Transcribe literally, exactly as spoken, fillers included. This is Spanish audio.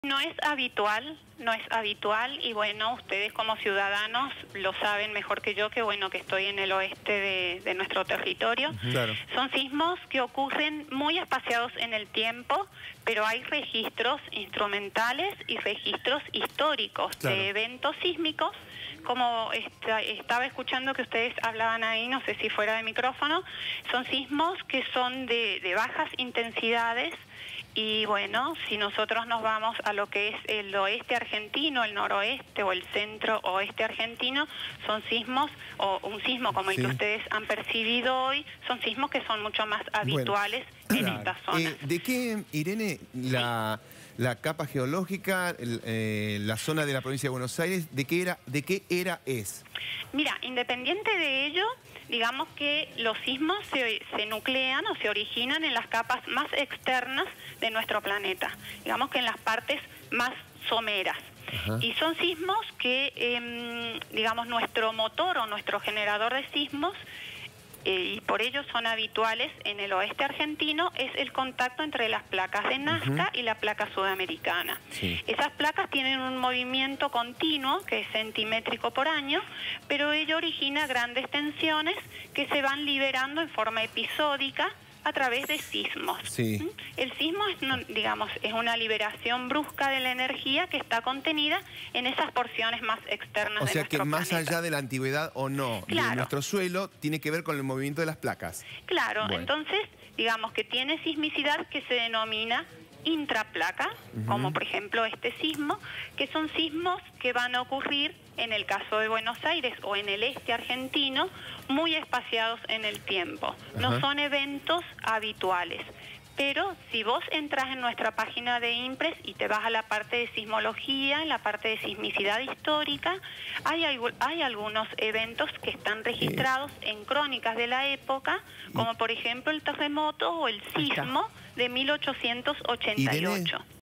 No es habitual, no es habitual y bueno, ustedes como ciudadanos lo saben mejor que yo, que bueno, que estoy en el oeste de, de nuestro territorio. Claro. Son sismos que ocurren muy espaciados en el tiempo, pero hay registros instrumentales y registros históricos Claro. de eventos sísmicos, como esta, estaba escuchando que ustedes hablaban ahí, no sé si fuera de micrófono, son sismos que son de, de bajas intensidades. Y bueno, si nosotros nos vamos a lo que es el oeste argentino, el noroeste o el centro oeste argentino, son sismos, o un sismo como el Sí. que ustedes han percibido hoy, son sismos que son mucho más habituales Bueno, en esta zona. Eh, ¿De qué, Irene, la, la capa geológica, el, eh, la zona de la provincia de Buenos Aires, de qué era, de qué era es? Mira, independiente de ello, digamos que los sismos se, se nuclean o se originan en las capas más externas de nuestro planeta, digamos que en las partes más someras. Ajá. Y son sismos que, eh, digamos, nuestro motor o nuestro generador de sismos, eh, y por ello son habituales en el oeste argentino, es el contacto entre las placas de Nazca uh-huh. y la placa sudamericana. Sí. Esas placas tienen un movimiento continuo, que es centimétrico por año, pero ello origina grandes tensiones que se van liberando en forma episódica a través de sismos. Sí. El sismo es, digamos, es una liberación brusca de la energía que está contenida en esas porciones más externas o de sea nuestro que más planeta. allá de la antigüedad o no Claro. de nuestro suelo, tiene que ver con el movimiento de las placas. Claro, Bueno. entonces, digamos que tiene sismicidad que se denomina intraplaca, uh-huh. como por ejemplo este sismo, que son sismos que van a ocurrir en el caso de Buenos Aires o en el este argentino, muy espaciados en el tiempo. Uh-huh. No son eventos habituales. Pero si vos entras en nuestra página de INPRES y te vas a la parte de sismología, en la parte de sismicidad histórica, hay, hay algunos eventos que están registrados en crónicas de la época, como por ejemplo el terremoto o el sismo de mil ochocientos ochenta y ocho. Irene,